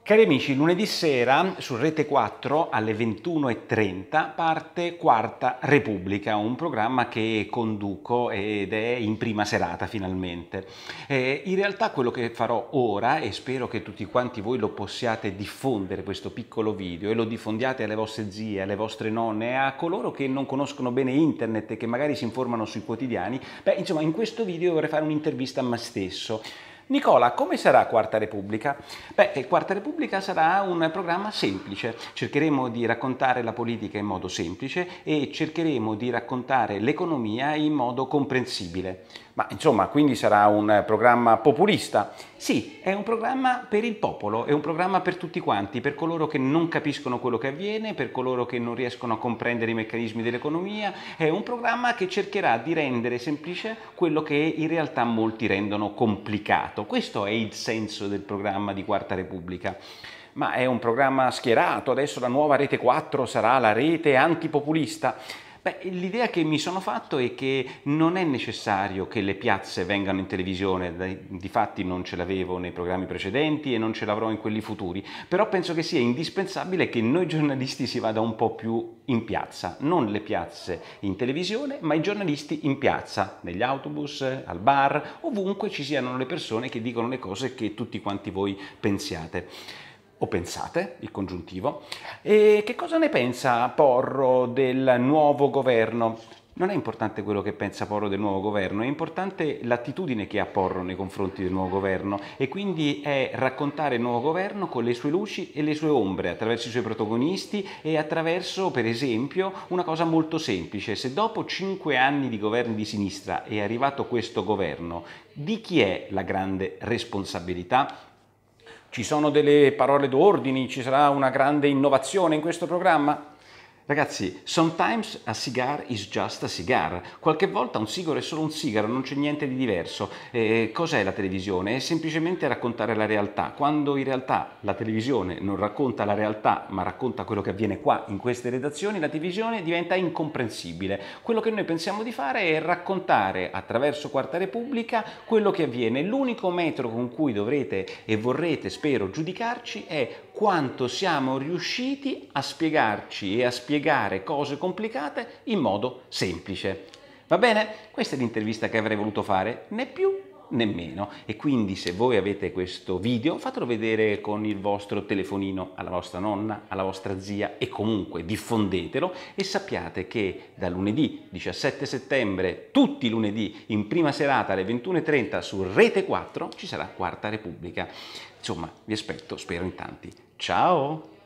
Cari amici, lunedì sera su Rete 4 alle 21:30 parte Quarta Repubblica, un programma che conduco ed è in prima serata finalmente. In realtà quello che farò ora, e spero che tutti quanti voi lo possiate diffondere questo piccolo video e lo diffondiate alle vostre zie, alle vostre nonne e a coloro che non conoscono bene internet e che magari si informano sui quotidiani, insomma in questo video vorrei fare un'intervista a me stesso. Nicola, come sarà Quarta Repubblica? Quarta Repubblica sarà un programma semplice. Cercheremo di raccontare la politica in modo semplice e cercheremo di raccontare l'economia in modo comprensibile. Ma insomma, quindi sarà un programma populista? Sì, è un programma per il popolo, è un programma per tutti quanti, per coloro che non capiscono quello che avviene, per coloro che non riescono a comprendere i meccanismi dell'economia. È un programma che cercherà di rendere semplice quello che in realtà molti rendono complicato. Questo è il senso del programma di Quarta Repubblica. Ma è un programma schierato, adesso la nuova Rete 4 sarà la rete antipopulista. L'idea che mi sono fatto è che non è necessario che le piazze vengano in televisione, difatti non ce l'avevo nei programmi precedenti e non ce l'avrò in quelli futuri, però penso che sia indispensabile che noi giornalisti si vada un po' più in piazza, non le piazze in televisione, ma i giornalisti in piazza, negli autobus, al bar, ovunque ci siano le persone che dicono le cose che tutti quanti voi pensiate. O pensate, il congiuntivo. E che cosa ne pensa Porro del nuovo governo? Non è importante quello che pensa Porro del nuovo governo, è importante l'attitudine che ha Porro nei confronti del nuovo governo e quindi è raccontare il nuovo governo con le sue luci e le sue ombre, attraverso i suoi protagonisti e attraverso, per esempio, una cosa molto semplice. Se dopo 5 anni di governi di sinistra è arrivato questo governo, di chi è la grande responsabilità? Ci sono delle parole d'ordine, ci sarà una grande innovazione in questo programma? Ragazzi, sometimes a cigar is just a cigar. Qualche volta un sigaro è solo un sigaro, non c'è niente di diverso. Cos'è la televisione? È semplicemente raccontare la realtà. Quando in realtà la televisione non racconta la realtà, ma racconta quello che avviene qua in queste redazioni, la televisione diventa incomprensibile. Quello che noi pensiamo di fare è raccontare attraverso Quarta Repubblica quello che avviene. L'unico metro con cui dovrete e vorrete, spero, giudicarci è quanto siamo riusciti a spiegarci e a spiegare cose complicate in modo semplice. Va bene? Questa è l'intervista che avrei voluto fare, né più né meno. E quindi se voi avete questo video, fatelo vedere con il vostro telefonino alla vostra nonna, alla vostra zia e comunque diffondetelo e sappiate che da lunedì 17 settembre, tutti i lunedì, in prima serata alle 21:30 su Rete 4 ci sarà Quarta Repubblica. Insomma, vi aspetto, spero in tanti. Ciao!